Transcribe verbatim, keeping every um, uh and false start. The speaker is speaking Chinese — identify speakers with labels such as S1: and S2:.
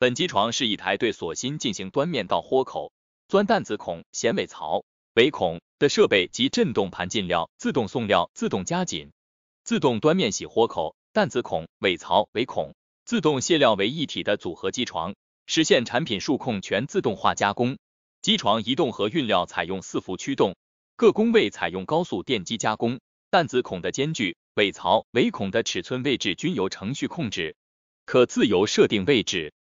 S1: 本机床是一台对锁芯进行端面到豁口、钻弹子孔、衔尾槽、尾孔的设备及振动盘进料、自动送料、自动加紧、自动端面洗豁口、弹子孔、尾槽、尾孔、自动卸料为一体的组合机床，实现产品数控全自动化加工。机床移动和运料采用四伏驱动，各工位采用高速电机加工，弹子孔的间距、尾槽、尾孔的尺寸位置均由程序控制，可自由设定位置。